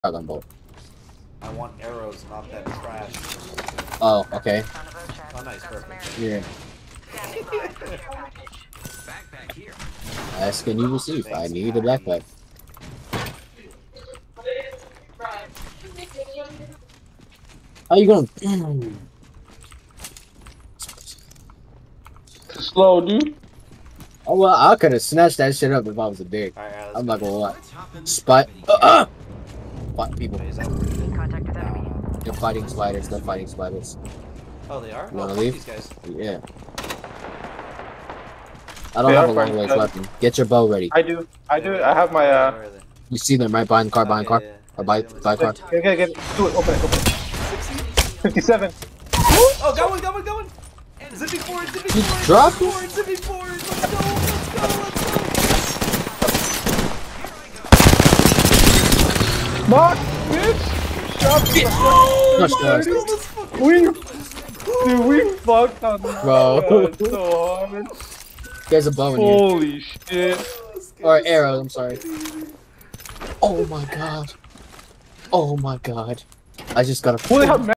Shotgun bolt. I want arrows, not that trash. Oh, okay. Oh, nice, perfect. Yeah. Ask and you receive. I need a backpack. How you going? Slow, dude. Oh well, I could have snatched that shit up if I was a dick. Alright, I'm not gonna lie. Spot. Fight people. Wait, is that worth it? No. They're fighting spiders. They're fighting spiders. Oh, they are? You wanna Oh, leave? These guys. Yeah. I don't have a long range weapon. Get your bow ready. I do. I have my Where are they? You see them right behind the car, behind the car, or by car. Get. Do it. Open it. 57. Oh, got one. Zipping forward. You dropped it? Zipping forward. Let's go. Mark, bitch. Shot. We fucked on this. Bro. So hard. There's a bow in here. Holy shit. Or arrow, I'm sorry. Oh my god. Oh my god. I just got a.